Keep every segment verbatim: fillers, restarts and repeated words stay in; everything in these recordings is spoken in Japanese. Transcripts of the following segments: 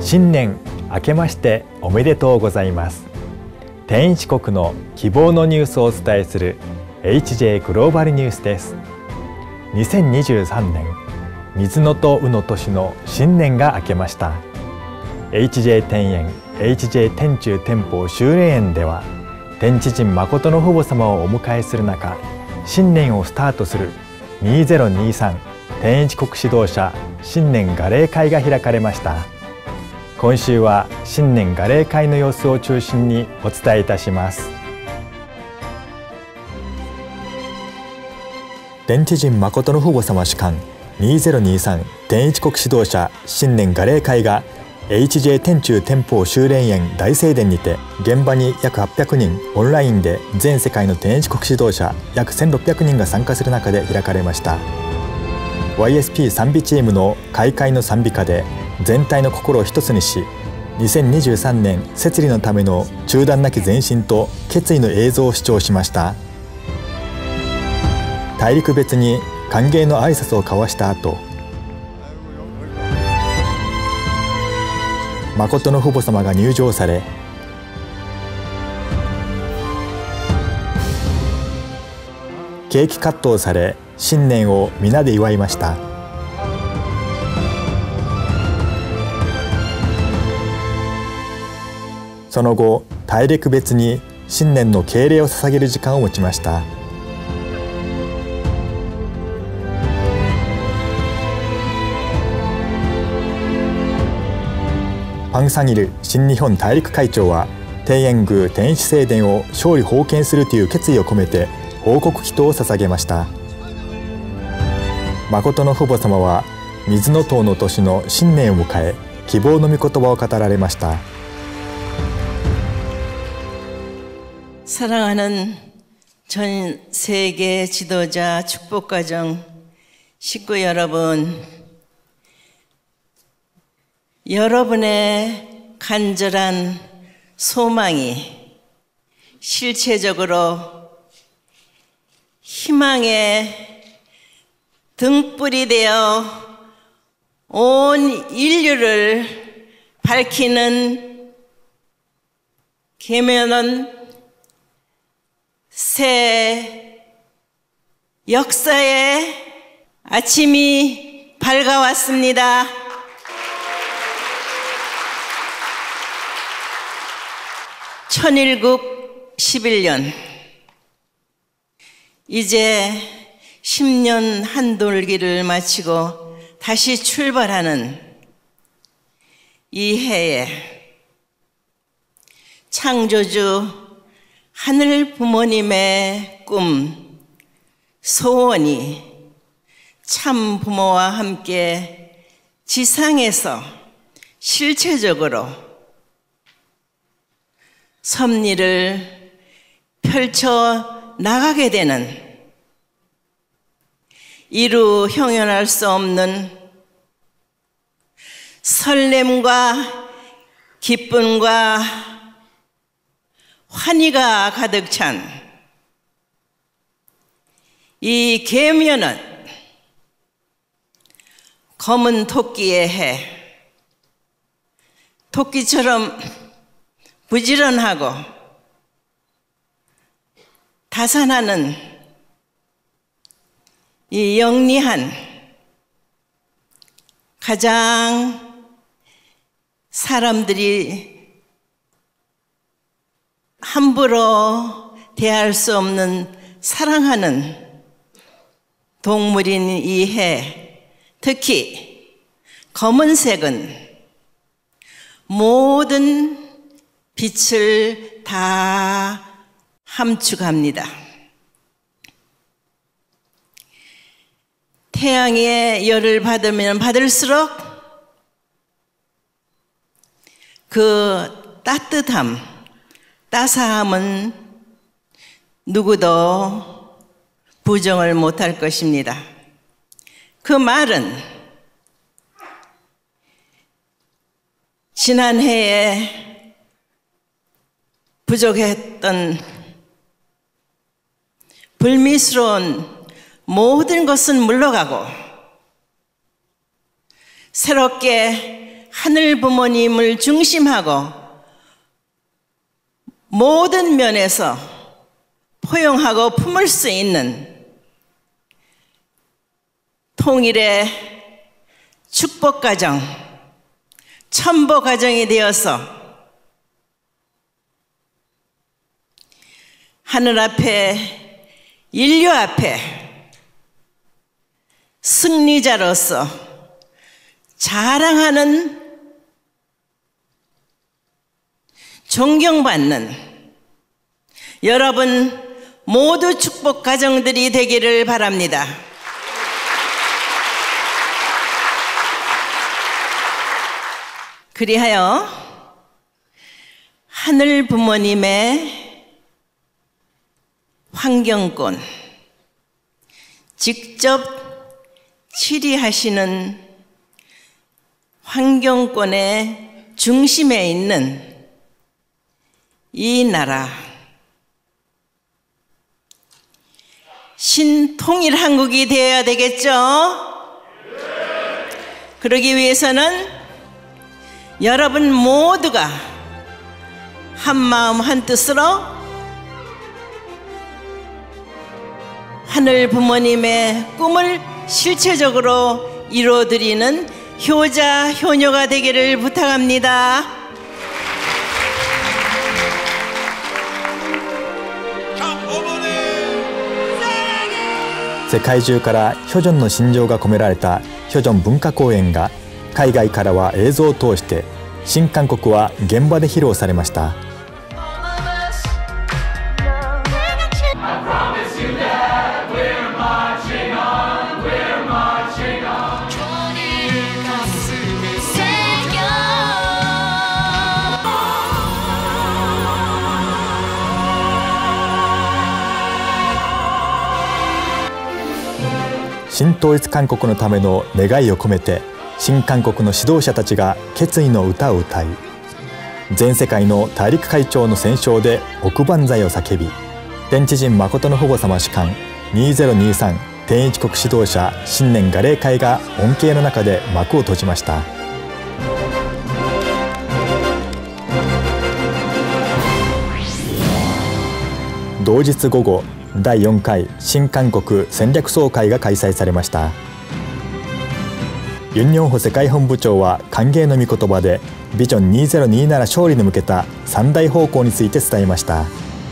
新年明けましておめでとうございます。天一国の希望のニュースをお伝えする エイチジェー グローバルニュースです。にせんにじゅうさんねん、水のと卯の年の新年が明けました。エイチジェー 天苑 エイチジェー 天中天保修霊園では、天地人真の父母様をお迎えする中、新年をスタートするにせんにじゅうさん天一国指導者新年賀例会が開かれました。今週は新年賀例会の様子を中心にお伝えいたします。天地人真の父母様主管にせんにじゅうさん天一国指導者新年賀例会が エイチジェー 天中天保修霊園大聖殿にて、現場に約はっぴゃくにん、オンラインで全世界の天一国指導者約せんろっぴゃくにんが参加する中で開かれました。 ワイエスピー 賛美チームの開会の賛美歌で全体の心を一つにし、にせんにじゅうさんねん摂理のための中断なき前進と決意の映像を視聴しました。大陸別に歓迎の挨拶を交わした後、真の父母様が入場され、ケーキカットをされ、新年を皆で祝いました。その後、大陸別に新年の敬礼を捧げる時間を持ちました。パン・サギル新日本大陸会長は、天苑宮天一聖殿を勝利奉献するという決意を込めて報告祈祷を捧げました。真の父母様は水の塔の年の新年を迎え、希望の御言葉を語られました。 사랑하는 전 세계 지도자 축복가정 식구 여러분, 여러분의 간절한 소망이 실체적으로 희망의 등불이 되어 온 인류를 밝히는 계면은 새 역사의 아침이 밝아왔습니다. 천일국 십일 년, 이제 십 년 한돌기를 마치고 다시 출발하는 이 해에 창조주 하늘 부모님의 꿈, 소원이 참 부모와 함께 지상에서 실체적으로 섭리를 펼쳐 나가게 되는, 이루 형용할 수 없는 설렘과 기쁨과 환희가 가득 찬 이 계면은 검은 토끼의 해, 토끼처럼 부지런하고 다산하는 이 영리한, 가장 사람들이 함부로 대할 수 없는 사랑하는 동물인 이 해, 특히 검은색은 모든 빛을 다 함축합니다. 태양의 열을 받으면 받을수록 그 따뜻함, 따사함은 누구도 부정을 못할 것입니다. 그 말은 지난해에 부족했던 불미스러운 모든 것은 물러가고 새롭게 하늘 부모님을 중심하고 모든 면에서 포용하고 품을 수 있는 통일의 축복가정, 천보가정이 되어서 하늘 앞에, 인류 앞에 승리자로서 자랑하는, 존경받는 여러분 모두 축복 가정들이 되기를 바랍니다. 그리하여 하늘 부모님의 환경권, 직접 치리하시는 환경권의 중심에 있는 이 나라, 신통일 한국이 되어야 되겠죠? 그러기 위해서는 여러분 모두가 한마음 한뜻으로 하늘 부모님의 꿈을 실체적으로 이루어드리는 효자, 효녀가 되기를 부탁합니다. 世界中からヒョジョンの心情が込められたヒョジョン文化公演が海外からは映像を通して新韓国は現場で披露されました。新統一韓国のための願いを込めて新韓国の指導者たちが決意の歌を歌い、全世界の大陸会長の斉唱で億万歳を叫び、天地人誠の保護様主管にせんにじゅうさん天一国指導者新年賀礼会が恩恵の中で幕を閉じました。同日午後、だいよんかい新韓国戦略総会が開催されました。ユン・ニョンホ世界本部長は歓迎の御言葉でビジョンにせんにじゅうなな勝利に向けた三大方向について伝えました。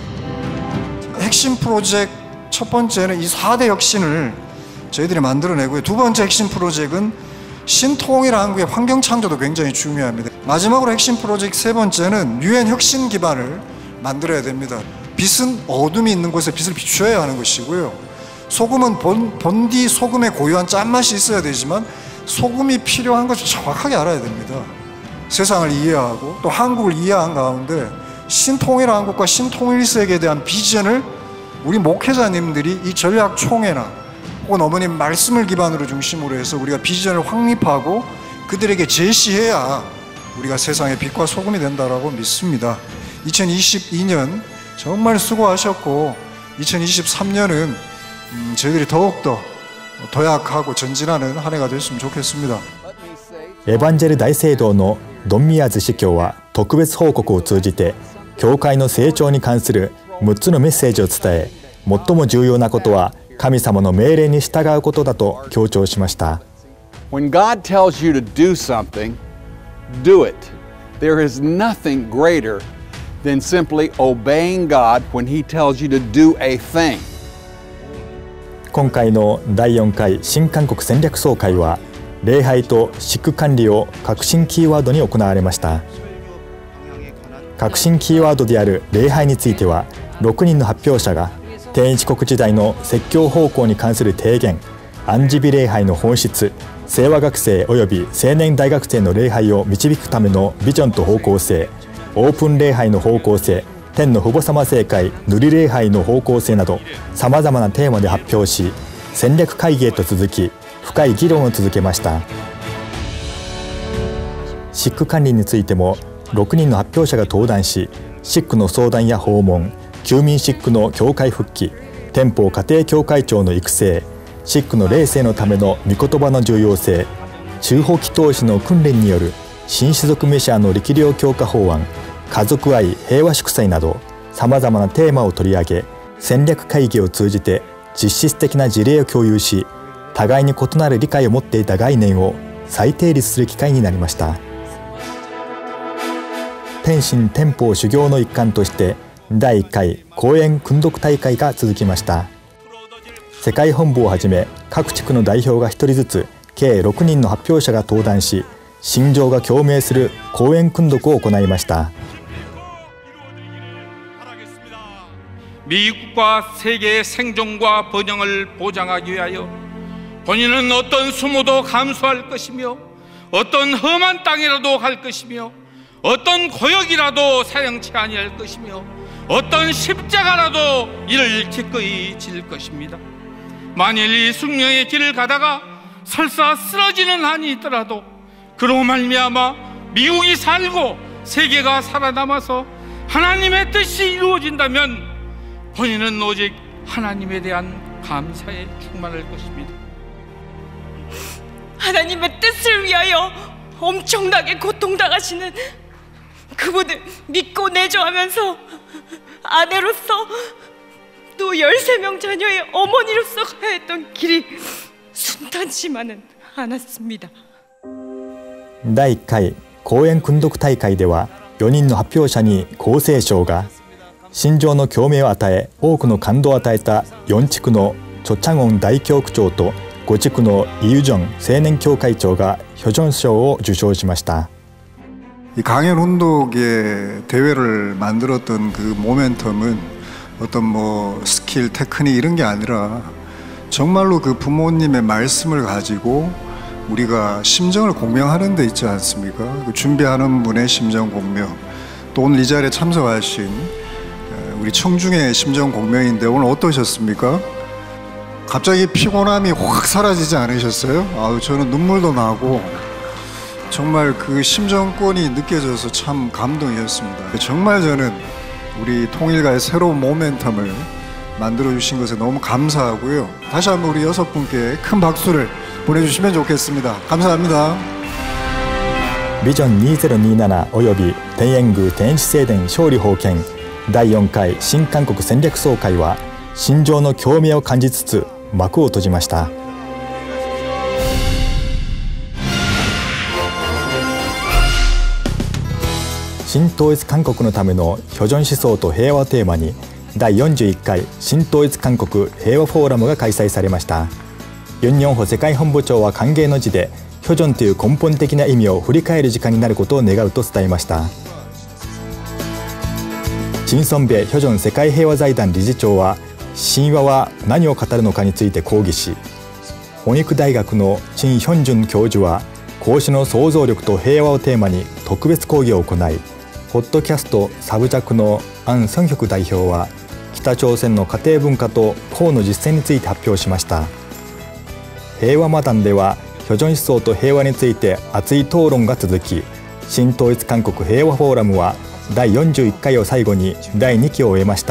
핵심 프로젝트 첫 번째는 이 사 대 혁신을 저희들이 만들어내고요. 두 번째 핵심 프로젝트는 신통일 한국의 환경 창조도 굉장히 중요합니다. 마지막으로 핵심 프로젝트 세 번째는 유엔 혁신 기반을 만들어야 됩니다. 빛은 어둠이 있는 곳에 빛을 비추어야 하는 것이고요. 소금은 본, 본디 소금의 고유한 짠맛이 있어야 되지만 소금이 필요한 것을 정확하게 알아야 됩니다. 세상을 이해하고 또 한국을 이해한 가운데 신통일 한국과 신통일 세계에 대한 비전을 우리 목회자님들이 이 전략총회나 혹은 어머님 말씀을 기반으로 중심으로 해서 우리가 비전을 확립하고 그들에게 제시해야 우리가 세상의 빛과 소금이 된다라고 믿습니다. 이천이십이 년 정말 수고하셨고 이천이십삼 년은 음, 저희들이 더욱더 도약하고 전진하는 한 해가 됐으면 좋겠습니다. エヴァンジェル大聖堂のドンミヤズ司教は特別報告を通じて教会の成長に関するむっつのメッセージを伝え、最も重要なことは神様の命令に従うことだと強調しました。 When God tells you to do something, do it. There is nothing greater than simply obeying God when He tells you to do a thing. 今回のだいよんかい新韓国戦略総会は礼拝とシック管理を核心キーワードに行われました。核心キーワードである礼拝についてはろくにんの発表者が天一国時代の説教方向に関する提言、安持日礼拝の本質、清和学生及び青年大学生の礼拝を導くためのビジョンと方向性、オープン礼拝の方向性、天の父母様聖会塗り礼拝の方向性などさまざまなテーマで発表し、戦略会議へと続き深い議論を続けました。シック管理についてもろくにんの発表者が登壇し、シックの相談や訪問、休眠シックの教会復帰、天保家庭教会長の育成、シックの霊性のための御言葉の重要性、中保祈祷師の訓練による新種族メシアの力量強化法案、家族愛平和祝祭などさまざまなテーマを取り上げ、戦略会議を通じて実質的な事例を共有し、互いに異なる理解を持っていた概念を再定立する機会になりました。天津天保修行の一環としてだいいっかい講演訓読大会が続きました。世界本部をはじめ各地区の代表がひとりずつ計ろくにんの発表者が登壇し、心情が共鳴する講演訓読を行いました。 하나님의 뜻을 위하여 엄청나게 고통당하시는 그분을 믿고 내조하면서 아내로서 또 열세 명 자녀의 어머니로서 가야 했던 길이 순탄치만은 않았습니다. だいいっかい講演訓読大会ではよにんの発表者に厚生省が、心情の共鳴を与え多くの感動を与えたよん地区のチョチャゴン大教区長とご地区のイユジョン青年協会長が표준賞を受賞しました。 이 강연 운동의 대회를 만들었던 그 모멘텀은 어떤 뭐 스킬, 테크닉 이런 게 아니라 정말로 그 부모님의 말씀을 가지고 우리가 심정을 공명하는 데 있지 않습니까? 그 준비하는 분의 심정 공명, 또 오늘 이 자리에 참석하신 우리 청중의 심정 공명인데 오늘 어떠셨습니까? 갑자기 피곤함이 확 사라지지 않으셨어요? 아유, 저는 눈물도 나고 정말 그 심정권이 느껴져서 참 감동이었습니다. 정말 저는 우리 통일가의 새로운 모멘텀을 만들어주신 것에 너무 감사하고요. 다시 한번 우리 여섯 분께 큰 박수를 보내주시면 좋겠습니다. 감사합니다. 비전 이천이십칠および天苑宮天子正殿勝利奉献だいよんかい新韓国戦略総会は心情の共鳴を感じつつ幕を閉じました。新統一韓国のための표준思想と平和をテーマにだいよんじゅういっかい新統一韓国平和フォーラムが開催されました。ユン・ニョンホ世界本部長は歓迎の辞で표준という根本的な意味を振り返る時間になることを願うと伝えました。チン・ソンベ표준世界平和財団理事長は神話は何を語るのかについて講義し、保育大学のチン・ヒョンジュン教授は孔子の想像力と平和をテーマに特別講義を行い、ポッドキャストサブジャクのアン・ソンヒョク代表は北朝鮮の家庭文化と法の実践について発表しました。平和マダンでは표준思想と平和について熱い討論が続き、新統一韓国平和フォーラムはだいよんじゅういっかいを最後にだいにきを終えました。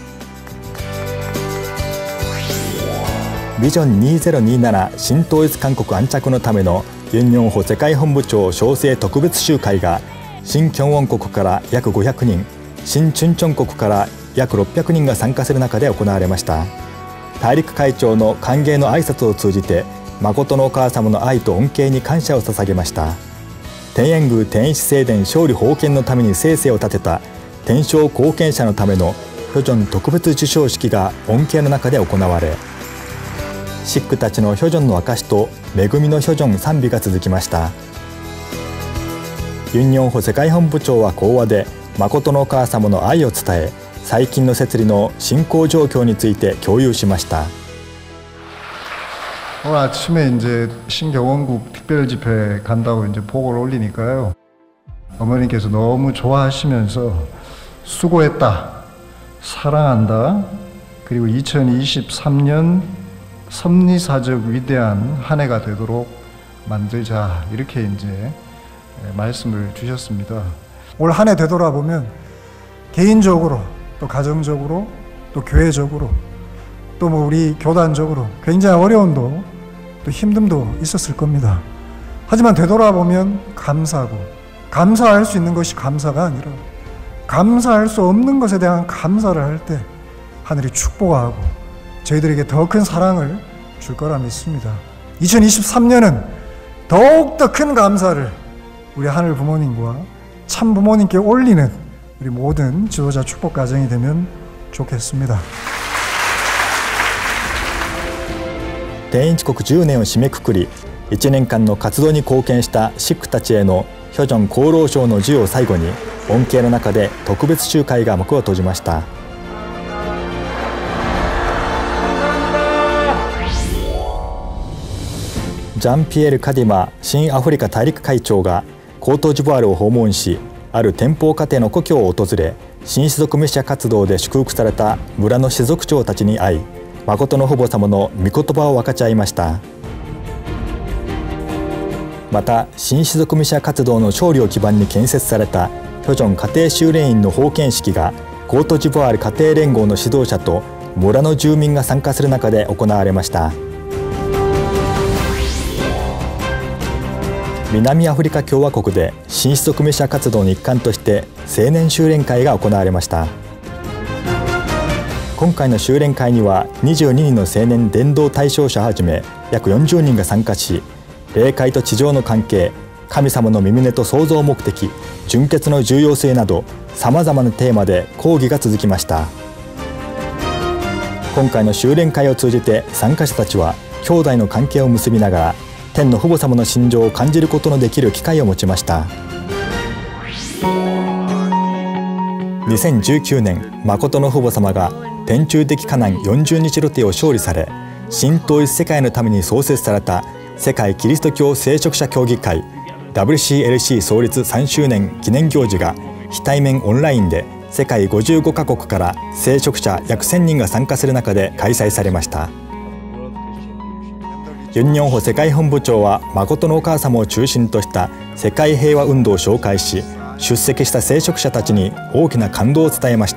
ビジョンにせんにじゅうなな新統一韓国安着のためのユン・ニョンホ世界本部長招請特別集会が新キョンウォン国から約ごひゃくにん、新チュンチョン国から約ろっぴゃくにんが参加する中で行われました。大陸会長の歓迎の挨拶を通じて誠のお母様の愛と恩恵に感謝を捧げました。天苑宮天子正殿勝利奉献のために生々を立てた天正貢献者のための표준特別授賞式が恩恵の中で行われ、シックたちの표준の証と恵みの표준賛美が続きました。ユン・ニョンホ世界本部長は講話で誠のお母様の愛を伝え、最近の摂理の進行状況について共有しました。 오늘 아침에 이제 신경원국 특별집회 간다고 이제 보고를 올리니까요. 어머니께서 너무 좋아하시면서 수고했다, 사랑한다, 그리고 이천이십삼 년 섭리사적 위대한 한 해가 되도록 만들자 이렇게 이제 말씀을 주셨습니다. 올 한 해 되돌아보면 개인적으로 또 가정적으로 또 교회적으로 또 뭐 우리 교단적으로 굉장히 어려움도 또 힘듦도 있었을 겁니다. 하지만 되돌아보면 감사하고, 감사할 수 있는 것이 감사가 아니라 감사할 수 없는 것에 대한 감사를 할 때 하늘이 축복하고 저희들에게 더 큰 사랑을 줄 거라 믿습니다. 이천이십삼 년은 더욱더 큰 감사를 우리 하늘 부모님과 참 부모님께 올리는 우리 모든 지도자 축복 가정이 되면 좋겠습니다. 天一国じゅうねんを締めくくり、いちねんかんの活動に貢献したシックたちへのヒョジョン功労賞の授与を最後に、恩恵の中で特別集会が幕を閉じました。ジャンピエール・カディマ新アフリカ大陸会長がコートジボワールを訪問し、ある天保家庭の故郷を訪れ、新種族メシア活動で祝福された村の氏族長たちに会い、真の父母様の御言葉を分かち合いました。また新種族メシア活動の勝利を基盤に建設されたヒョジョン家庭修練院の封建式がコートジボワール家庭連合の指導者と村の住民が参加する中で行われました。南アフリカ共和国で新種族メシア活動の一環として青年修練会が行われました。今回の修練会にはにじゅうににんの青年伝道対象者をはじめ約よんじゅうにんが参加し、霊界と地上の関係、神様の耳根と創造目的、純潔の重要性などさまざまなテーマで講義が続きました。今回の修練会を通じて参加者たちは兄弟の関係を結びながら天の父母様の心情を感じることのできる機会を持ちました。にせんじゅうきゅうねん、真の父母様が天中的カナンよんじゅうにち露呈を勝利され、新統一世界のために創設された世界キリスト教聖職者協議会 ダブリューシーエルシー 創立さんしゅうねん記念行事が非対面オンラインで世界ごじゅうごカ国から聖職者約せんにんが参加する中で開催されました。ユン・ニョンホ世界本部長は真のお母様を中心とした世界平和運動を紹介し、出席した聖職者たちに大きな感動を伝えました。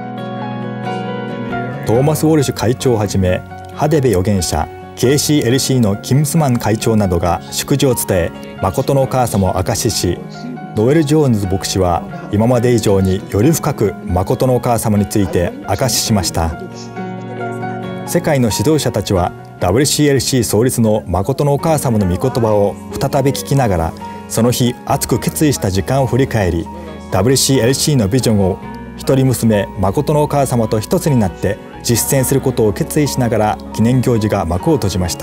トーマス・ウォルシュ会長をはじめハデベ預言者 ケーシーエルシー のキムスマン会長などが祝辞を伝え、真のお母様を証しし、ノエル・ジョーンズ牧師は今まで以上により深く真のお母様について証ししました。世界の指導者たちは ダブリューシーエルシー 創立の真のお母様の御言葉を再び聞きながら、その日熱く決意した時間を振り返り、 ダブリューシーエルシー のビジョンを一人娘真のお母様と一つになって実践することを決意しながら記念行事が幕を閉じました。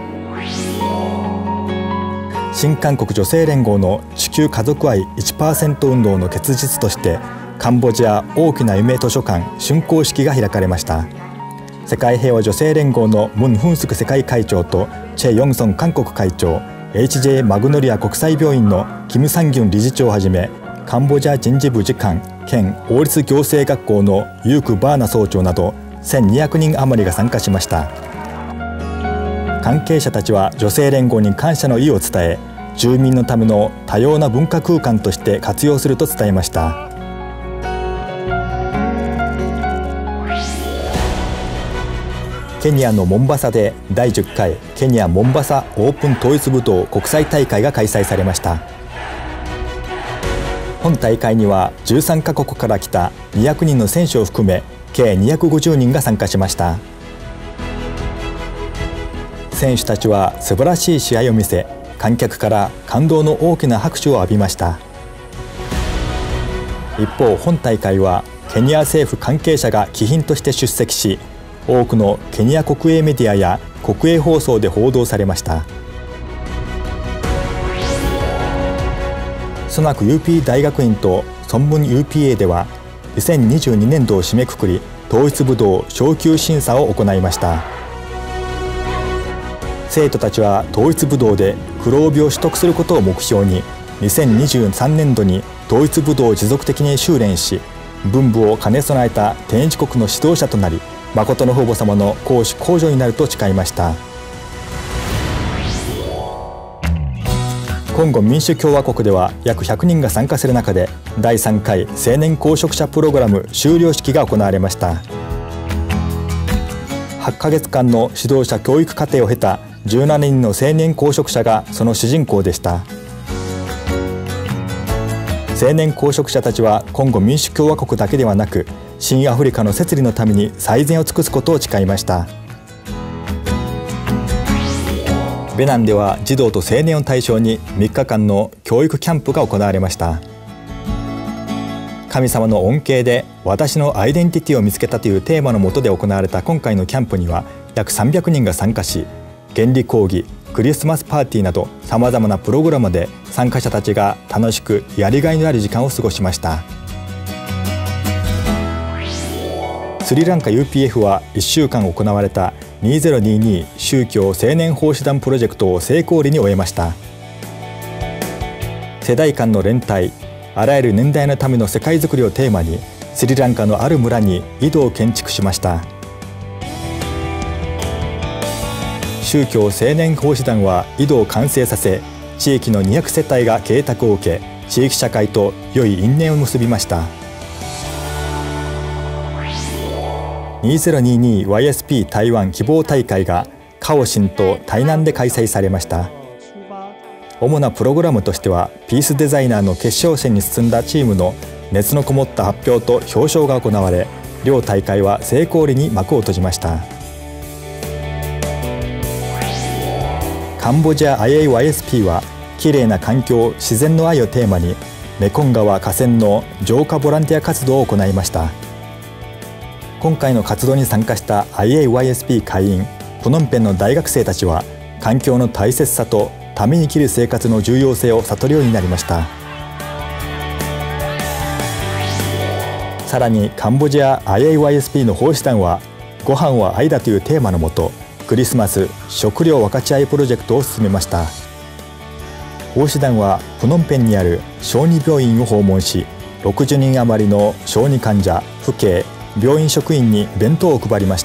新韓国女性連合の地球家族愛 いちパーセント 運動の結実としてカンボジア大きな夢図書館竣工式が開かれました。世界平和女性連合のムン・フンスク世界会長とチェ・ヨンソン韓国会長、 エイチジェー マグノリア国際病院のキム・サンギュン理事長をはじめカンボジア人事部次官兼王立行政学校のユーク・バーナ総長などせんにひゃくにん余りが参加しました。関係者たちは女性連合に感謝の意を伝え、住民のための多様な文化空間として活用すると伝えました。ケニアのモンバサでだいじゅっかいケニアモンバサオープン統一武道国際大会が開催されました。本大会にはじゅうさんカ国から来たにひゃくにんの選手を含め計にひゃくごじゅうにんが参加しました。選手たちは素晴らしい試合を見せ、観客から感動の大きな拍手を浴びました。一方、本大会はケニア政府関係者が貴賓として出席し、多くのケニア国営メディアや国営放送で報道されました。ソナク ユーピー 大学院とソンムン ユーピーエー ではにせんにじゅうにねん度を締めくくり統一武道昇級審査を行いました。生徒たちは統一武道で黒帯を取得することを目標ににせんにじゅうさんねん度に統一武道を持続的に修練し、文武を兼ね備えた天一国の指導者となり、真の父母様の公私公助になると誓いました。コンゴ民主共和国では約ひゃくにんが参加する中でだいさんかい青年公職者プログラム修了式が行われました。はちかげつかんの指導者教育課程を経たじゅうななにんの青年公職者がその主人公でした。青年公職者たちはコンゴ民主共和国だけではなく、新アフリカの摂理のために最善を尽くすことを誓いました。ベナンでは児童と青年を対象にみっかかんの教育キャンプが行われました。神様の恩恵で私のアイデンティティを見つけたというテーマの下で行われた今回のキャンプには約さんびゃくにんが参加し、原理講義、クリスマスパーティーなどさまざまなプログラムで参加者たちが楽しくやりがいのある時間を過ごしました。スリランカ ユーピーエフ はいっしゅうかん行われたにせんにじゅうに宗教青年奉仕団プロジェクトを成功裏に終えました。世代間の連帯、あらゆる年代のための世界づくりをテーマにスリランカのある村に井戸を建築しました。宗教青年奉仕団は井戸を完成させ、地域のにひゃくせたいが恵沢を受け、地域社会と良い因縁を結びました。にせんにじゅうに ワイエスピー 台湾希望大会がカオシンと台南で開催されました。主なプログラムとしてはピースデザイナーの決勝戦に進んだチームの熱のこもった発表と表彰が行われ、両大会は成功裏に幕を閉じました。カンボジア アイエーワイエスピー はきれいな環境、自然の愛をテーマにメコン川河川の浄化ボランティア活動を行いました。今回の活動に参加した アイエーワイエスピー 会員プノンペンの大学生たちは環境の大切さとために生きる生活の重要性を悟るようになりました。さらにカンボジア アイエーワイエスピー の奉仕団はご飯は愛だというテーマのもと、クリスマス食料分かち合いプロジェクトを進めました。奉仕団はプノンペンにある小児病院を訪問し、ろくじゅうにん余りの小児患者、父兄、病院職員に弁当を配りました。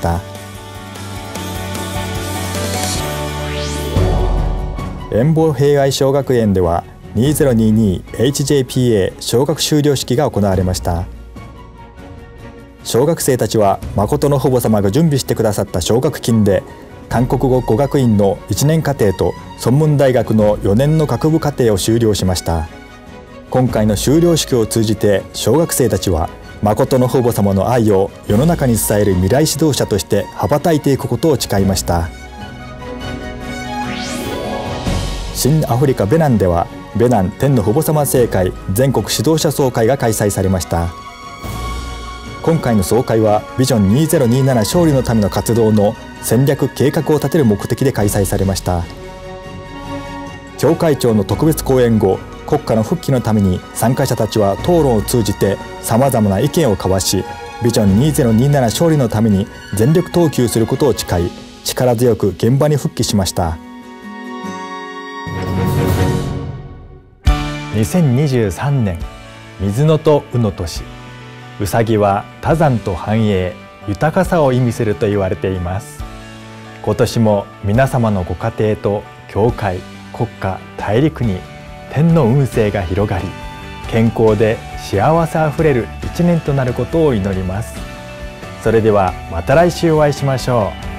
遠望平愛小学園ではにせんにじゅうに エイチジェーピーエー 小学修了式が行われました。小学生たちは誠の父母様が準備してくださった奨学金で韓国語語学院のいちねん課程と孫文大学のよねんの学部課程を修了しました。今回の修了式を通じて小学生たちは誠の父母様の愛を世の中に伝える未来指導者として羽ばたいていくことを誓いました。新アフリカベナンではベナン天の父母様聖会全国指導者総会が開催されました。今回の総会はビジョンにせんにじゅうなな勝利のための活動の戦略計画を立てる目的で開催されました。教会長の特別講演後、国家の復帰のために参加者たちは討論を通じてさまざまな意見を交わし、ビジョンにせんにじゅうなな勝利のために全力投球することを誓い、力強く現場に復帰しました。 にせんにじゅうさんねん水のと卯の年、うさぎは多山と繁栄、豊かさを意味すると言われています。今年も皆様のご家庭と教会、国家、大陸に天の運勢が広がり、健康で幸せあふれる一年となることを祈ります。それではまた来週お会いしましょう。